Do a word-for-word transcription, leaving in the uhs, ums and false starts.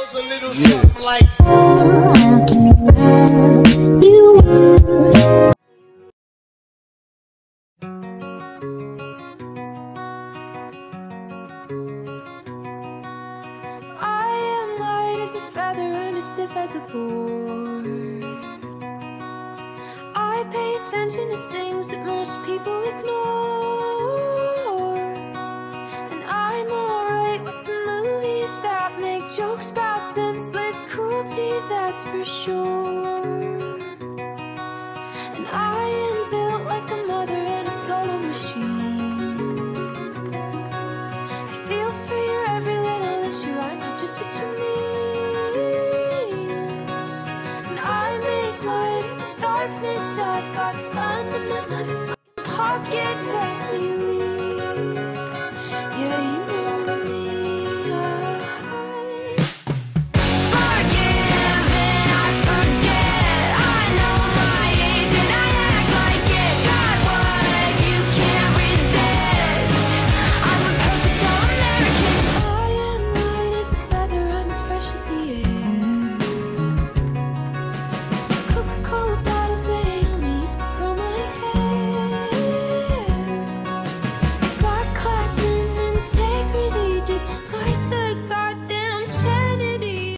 goes a little something like. How can we wrap you up? I am light as a feather and as stiff as a board. I pay attention to things that most people ignore. And I'm alright with the movies that make jokes about senseless cruelty, that's for sure. And I am built like a mother and a total machine. I feel for your every little issue, I know just what you mean. And I make light of the darkness, I've got sun in my motherfucking pocket, best believe.